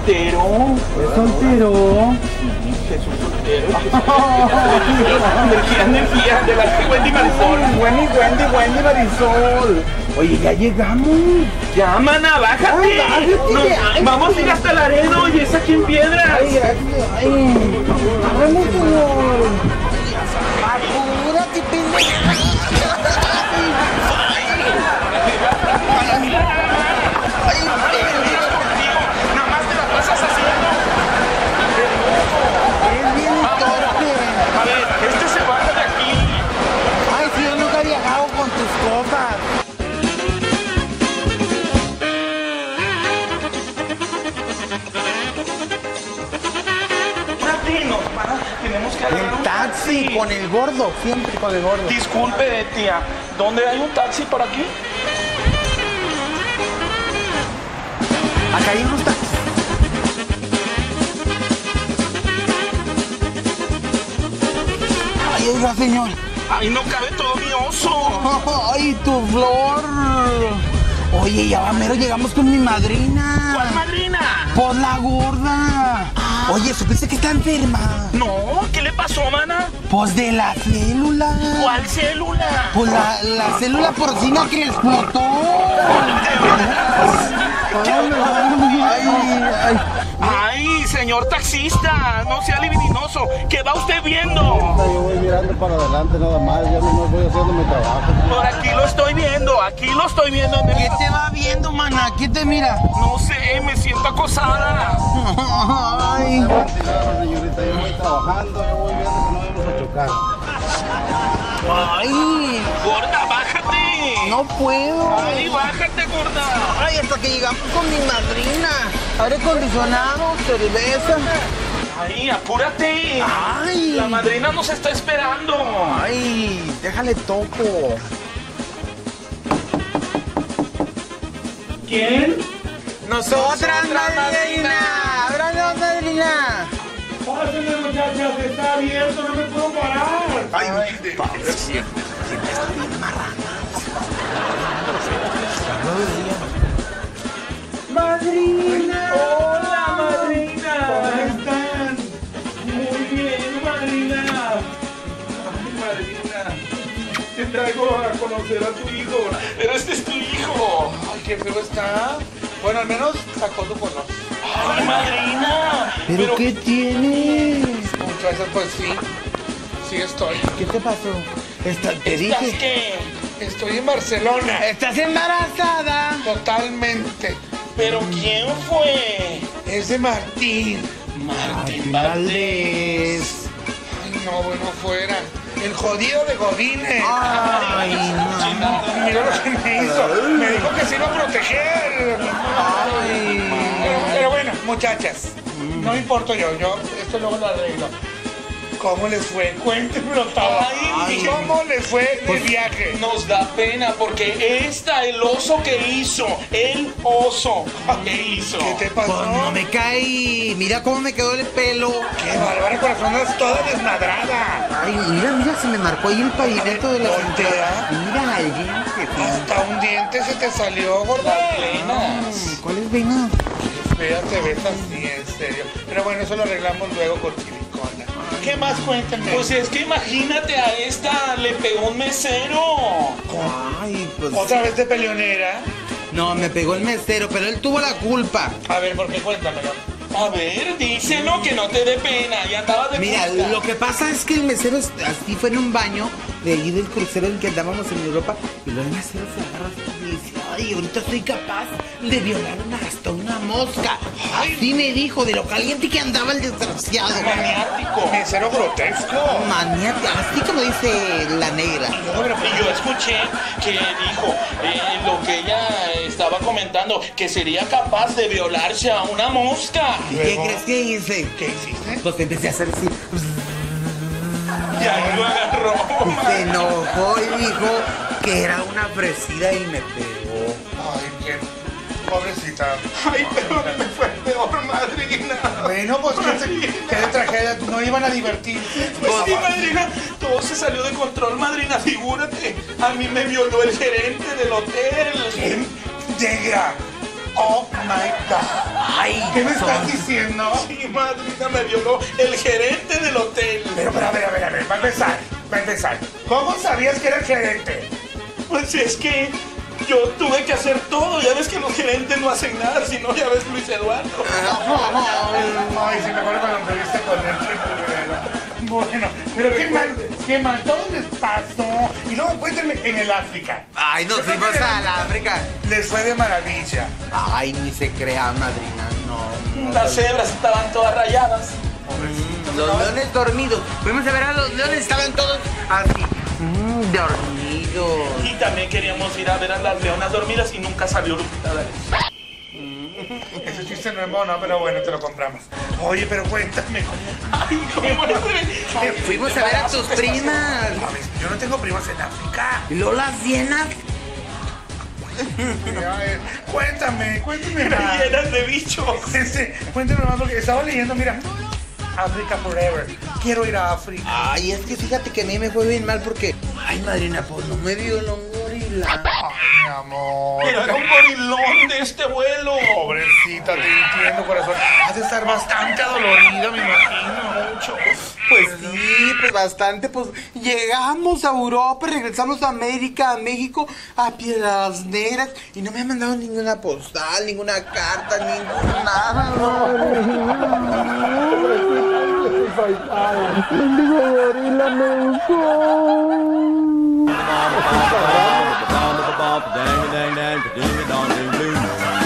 soltero. ¿Es soltero? Jesús soltero. Energía de la Wendy Marisol. Wendy Marisol. Oye, ya llegamos. Ya, mana, bájate. Ay, bájate. Vamos a ir hasta Laredo y es aquí en Piedras. Vamos, señor. Apúrate, pendeja. Nada más te la pasas haciendo. Es bien torpe. A ver, este se baja de aquí. Ay, si yo nunca he viajado con tus cosas. Tenemos que agarrar El un taxi con el gordo, siempre con el gordo. Disculpe, tía, ¿dónde hay un taxi por aquí? Acá hay unos taxis. Ay, oiga, señor. Ahí no cabe todo mi oso. Ay, tu flor. Oye, ya va mero, llegamos con mi madrina. ¿Cuál madrina? Pues la gorda. Oye, ¿supiste que está enferma? No, ¿qué le pasó, mana? Pues de la célula. ¿Cuál célula? Pues la célula porcina que le explotó. Ay, señor taxista, no sea libidinoso. ¿Qué va usted viendo? Yo voy mirando para adelante nada más, ya no voy haciendo mi trabajo. Por aquí lo estoy viendo, aquí lo estoy viendo. ¿Qué te va viendo, mana? ¿Quién te mira? No sé, me siento acosada. Ay. Claro, señorita, yo voy trabajando, yo voy viendo que no vamos a chocar. Ay. Gorda, bájate. No puedo. Ay, bájate, gorda. Ay, hasta que llegamos con mi madrina. Aire acondicionado, cerveza. Ay, apúrate. Ay. La madrina nos está esperando. Ay, déjale toco. ¿Quién? Nosotras, madrina. Ábranos, madrina. Pásenme, muchachas, está abierto, no me puedo parar. Ay, siempre está bien marrana. ¡Madrina! ¡Hola, madrina! ¿Cómo están? Muy bien, madrina. Ay, madrina. Te traigo a conocer a tu hijo. Pero este es tu hijo. Ay, qué feo está. Bueno, al menos sacó tu color. ¡Ay, madrina! ¿Pero qué tienes? Muchachas, pues sí. Sí estoy. ¿Qué te pasó? Te ¿Estás dije. qué? Estoy en Barcelona. ¿Estás embarazada? Totalmente. ¿Pero quién fue? Es de Martín. Martín Valdés. Ay, no, bueno, fuera. El jodido de Godínez. Ay, no. Mira lo que me hizo. Me dijo que se iba a proteger. Pero bueno, muchachas. No me importo yo. Esto luego lo arreglo. ¿Cómo les fue? Cuéntenmelo todo. Ay. ¿Cómo les fue de viaje? Nos da pena porque el oso que hizo, el oso que hizo. ¿Qué te Pues pasó? no me caí. Mira cómo me quedó el pelo. ¡Qué bárbara, corazón! Andas toda desmadrada. Ay, mira, se me marcó ahí el pavimento de la Voltea. cintura. Mira, el diente. Hasta un diente se te salió, gorda. Venas. ¿Cuál es vena? Espérate, ves así, en serio. Pero bueno, eso lo arreglamos luego con silicona. ¿Qué más? Cuéntenme. Pues es que imagínate, a esta le pegó un mesero. Ay, pues. ¿Otra vez de peleonera? No, me pegó el mesero, pero él tuvo la culpa. A ver, ¿por qué? Cuéntamelo. A ver, díselo, que no te dé pena. Ya andaba de Mira, puta. lo que pasa es que el mesero así fue en un baño de ahí del crucero en que andábamos en Europa y luego el mesero se agarra y dice, ay, ahorita soy capaz de violar hasta una mosca. Así me dijo, de lo caliente que andaba el desgraciado. Maniático. Mesero grotesco. Maniático, así como dice la negra. Y yo escuché que dijo lo que ella estaba comentando, que sería capaz de violarse a una mosca. ¿Y qué crees que hice? ¿Qué hiciste? Pues empecé a hacer así. Y ahí lo agarró. Se enojó y dijo que era una fresida y me pegó. Ay, qué pobrecita. Ay, pero me fue peor, madrina. Bueno, pues qué de tragedia. No iban a divertirse. Pues sí, madrina, todo se salió de control, madrina, figúrate. A mí me violó el gerente del hotel. ¿Quién? Negra. Oh my God. Ay, ¿Qué me estás diciendo? Sí, madrina, me violó el gerente del hotel. Pero, a ver, va a empezar. ¿Cómo sabías que era el gerente? Pues es que yo tuve que hacer todo. Ya ves que los gerentes no hacen nada, si no, ya ves Luis Eduardo. Ay, sí, me acuerdo cuando me viste con el chico. Bueno, pero qué mal, todo les pasó. Y luego cuéntenme en el África. Ay, nos fuimos al África. Les fue de maravilla. Ay, ni se crea, madrina, no. Las cebras estaban todas rayadas. Los leones dormidos. Fuimos a ver a los leones, estaban todos así, dormidos. Y también queríamos ir a ver a las leonas dormidas y nunca salió Lupita D'Alessio. Ese chiste no es mono, pero bueno, te lo compramos. Oye, pero cuéntame. Ay, ¿cómo es? Fuimos a ver a tus primas. Yo no tengo primas en África. ¿Y luego las llenas? Cuéntame más. Llenas de bichos. Cuéntame más porque estaba leyendo, mira. África Forever. Quiero ir a África. Ay, es que fíjate que a mí me fue bien mal porque... Ay, madrina, pues no me dio un gorila. Ay, mi amor. Pero era un gorilón de este vuelo. Pobrecita, te entiendo, corazón. Has de estar bastante adolorida, me imagino. Mucho. Pues sí, pues bastante, pues llegamos a Europa, regresamos a América, a México, a Piedras Negras y no me han mandado ninguna postal, ninguna carta, nada. Dang, dang, dang, ding, dong, ding, ding.